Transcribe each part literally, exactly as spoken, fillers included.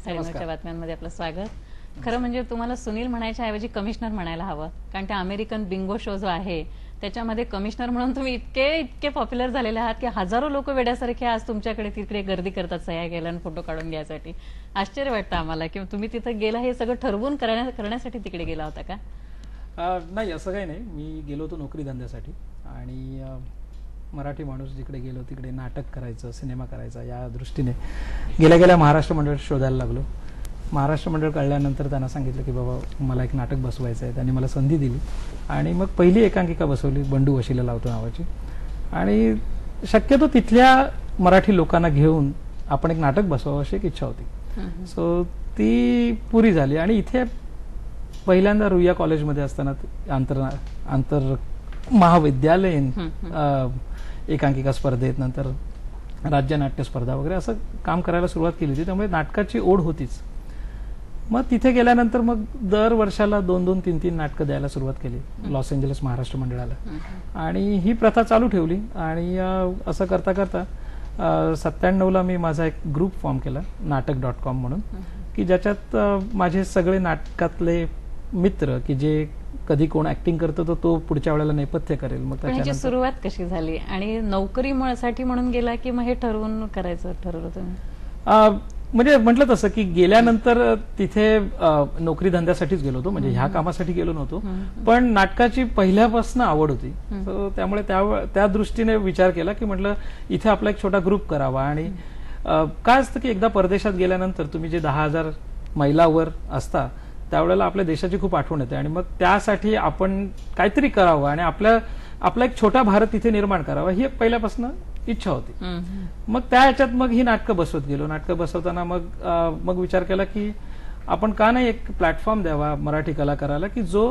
साडेनऊच्या बातम्यांमध्ये आपलं स्वागत। खरं म्हणजे तुम्हाला सुनील म्हणायच्या ऐवजी कमिशनर म्हणायला हवं, कारण ते अमेरिकन बिंगो शो जो आहे त्याच्यामध्ये कमिशनर म्हणून तुम्ही इतके इतके पॉप्युलर झालेले आहात की हजारो लोक वेड्यासारखे आज तुमच्याकडे तिकडे गर्दी करतात सह्या घ्यायला आणि फोटो काढून घ्यायसाठी। आश्चर्य वाटतं आम्हाला की तुम्ही तिथे गेला हे सगळं ठरवून करण्यासाठी तिकडे गेला होता का? नाही, असं काही नाही। मी गेलो होतो नोकरी धंद्यासाठी आणि मराठी माणूस जिकडे गेलो तिकडे नाटक करायचं, सिनेमा करायचा या दृष्टीने गेल्या गेल्या महाराष्ट्र मंडळ शोधायला लागलो। महाराष्ट्र मंडळ कळल्यानंतर त्यांना सांगितलं की बाबा मला एक नाटक बसवायचं आहे। त्यांनी मला संधी दिली आणि मग पहिली एकांकिका बसवली, बंडू वशिला लावतो नावाची। आणि शक्यतो तिथल्या मराठी लोकांना घेऊन आपण एक नाटक बसवावं अशी एक इच्छा होती। सो ती पुरी झाली आणि इथे पहिल्यांदा रुईया कॉलेजमध्ये असताना आंतर आंतर महाविद्यालयीन एकांकिका स्पर्धेत, नंतर राज्य नाट्य स्पर्धा वगैरे असं काम करायला सुरुवात केली होती। त्यामुळे नाटकाची ओढ होतीच। मग तिथे गेल्यानंतर मग दर वर्षाला दोन दोन तीन तीन नाटकं द्यायला सुरुवात केली लॉस एंजलस महाराष्ट्र मंडळाला आणि ही प्रथा चालू ठेवली। आणि असं करता करता सत्त्याण्णवला मी माझा एक ग्रुप फॉर्म केला नाटक डॉट कॉम म्हणून, की ज्याच्यात माझे सगळे नाटकातले मित्र की जे कधी कोण ऍक्टिंग करतो तो तो पुढच्या वेळेला नेपथ्य करेल। मग त्याची सुरुवात कशी झाली आणि नोकरीसाठी म्हणून गेला की मग हे ठरवून करायचं ठरवलं तुम्ही? म्हणजे म्हटलं तसं की गेल्यानंतर तिथे नोकरी धंद्यासाठीच गेलो होतो, म्हणजे ह्या कामासाठी गेलो नव्हतो, पण नाटकाची पहिल्यापासून आवड होती। त्यामुळे त्या दृष्टीने विचार केला की म्हटलं इथे आपला एक छोटा ग्रुप करावा। आणि काय असतं की एकदा परदेशात गेल्यानंतर तुम्ही जे दहा हजार मैलावर असता त्यावेळेला आपल्या देशाची खूप आठवण येते आणि मग त्यासाठी आपण काहीतरी करावं आणि आपल्या आपला एक छोटा भारत तिथे निर्माण करावा ही पहिल्यापासून इच्छा होती। मग त्या ह्याच्यात मग ही नाटकं बसवत गेलो। नाटकं बसवताना मग मग विचार केला की आपण का नाही एक प्लॅटफॉर्म द्यावा मराठी कलाकाराला की जो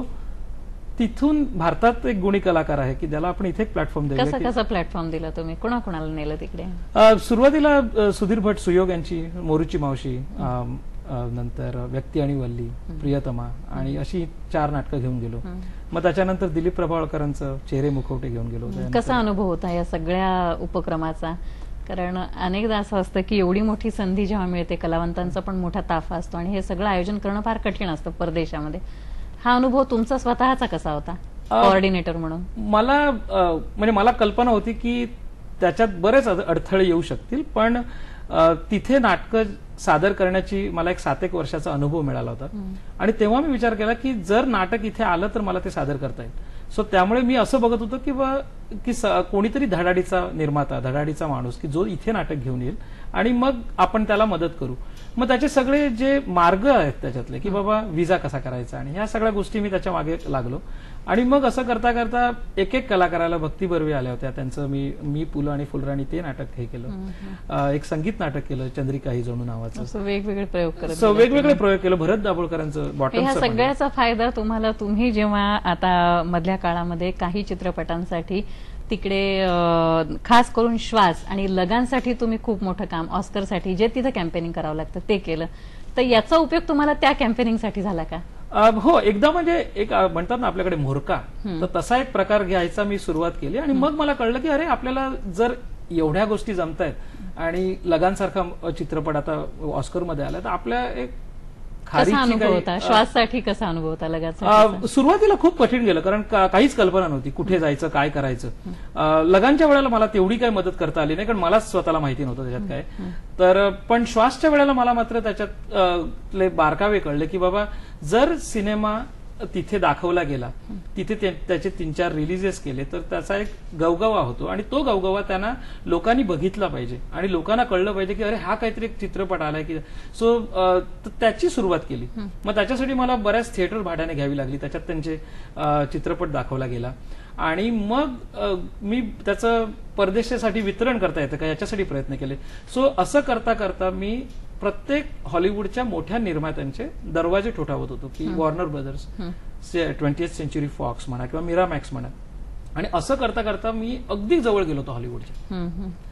तिथून भारतात एक गुणी कलाकार आहे की त्याला आपण इथे एक प्लॅटफॉर्म द्यावा। कसा कसा प्लॅटफॉर्म दिला तुम्ही? कोणाकोणाला नेलं तिकडे? सुरुवातीला सुधीर भट सुयोग यांची मोरूची मावशी, नंतर व्यक्ती आणि वल्ली, प्रियतमा आणि अशी चार नाटकं घेऊन गेलो। मग त्याच्यानंतर दिलीप प्रभावळकरांचं चेहरे मुखवटे घेऊन गेलो। कसा अनुभव होता या सगळ्या उपक्रमाचा? कारण अनेकदा असं असतं की एवढी मोठी संधी जेव्हा मिळते, कलावंतांचा पण मोठा ताफा असतो आणि हे सगळं आयोजन करणं फार कठीण असतं परदेशामध्ये। हा अनुभव तुमचा स्वतःचा कसा होता कोऑर्डिनेटर म्हणून? मला म्हणजे मला कल्पना होती की त्याच्यात बरेच अडथळे येऊ शकतील, पण तिथे नाटकं सादर करण्याची मला एक सात एक वर्षाचा अनुभव मिळाला होता आणि तेव्हा मी विचार केला की जर नाटक इथे आलं तर मला ते सादर करता येईल। सो त्यामुळे मी असं बघत होतो की की कोणीतरी धडाडीचा निर्माता, धडाडीचा माणूस की जो इथे नाटक घेऊन येईल आणि मग आपण त्याला मदत करू। मग त्याचे सगळे जे मार्ग आहेत त्याच्यातले की बाबा विजा कसा करायचा आणि ह्या सगळ्या गोष्टी मी त्याच्या मागे लागलो। आणि मग असं करता करता एक एक कलाकाराला भक्ती बर्वे आल्या होत्या, त्यांचं मी मी पु ल आणि फुलराणी ते नाटक हे केलं। एक संगीत नाटक केलं चंद्रिका ही जणू नावाचं। वेगवेगळे प्रयोग करत वेगवेगळे प्रयोग केलं। भरत दाभोळकरांचं बॉटम। ह्या सगळ्याचा फायदा तुम्हाला तुम्ही जेव्हा आता मधल्या काळामध्ये काही चित्रपटांसाठी तिकडे खास करून श्वास आणि लगांसाठी तुम्ही खूप मोठं काम, ऑस्करसाठी जे तिथे कॅम्पेनिंग करावं लागतं ते केलं, तर याचा उपयोग तुम्हाला त्या कॅम्पेनिंगसाठी झाला का? हो, एकदा म्हणजे एक म्हणतात ना आपल्याकडे मोरका, तर तसा एक प्रकार घ्यायचा मी सुरुवात केली आणि मग मला कळलं की अरे आपल्याला जर एवढ्या गोष्टी जमतायत आणि लगांसारखा चित्रपट आता ऑस्करमध्ये आला तर आपल्या एक कसा अनुभव होता? श्वाससाठी कसा अनुभव होता लगांसाठी? सुरुवातीला खूप कठीण गेलं, कारण काहीच कल्पना नव्हती कुठे जायचं, काय करायचं। लगांच्या वेळेला मला तेवढी काही मदत करता आली नाही, कारण मलाच स्वतःला माहिती नव्हतं त्याच्यात काय। तर पण श्वासच्या वेळेला मला मात्र त्याच्यातले बारकावे कळले की बाबा जर सिनेमा तिथे दाखवला गेला, तिथे त्याचे तीन चार रिलीजेस केले तर त्याचा एक गवगवा होतो आणि तो गवगवा त्यांना लोकांनी बघितला पाहिजे आणि लोकांना कळलं पाहिजे की अरे हा काहीतरी एक चित्रपट आलाय की। सो त्याची सुरुवात केली। मग त्याच्यासाठी मला बऱ्याच थिएटर भाड्याने घ्यावी लागली, त्याच्यात त्यांचे चित्रपट दाखवला गेला आणि मग मी त्याचं परदेशासाठी वितरण करता येतं का याच्यासाठी प्रयत्न केले। सो असं करता करता मी प्रत्येक हॉलिवूडच्या मोठ्या निर्मात्यांचे दरवाजे ठोठावत होतो की Warner Brothers, twentieth century Fox म्हणा किंवा मिरामॅक्स म्हणा, आणि असं करता करता मी अगदी जवळ गेलो होतो हॉलिवूडच्या।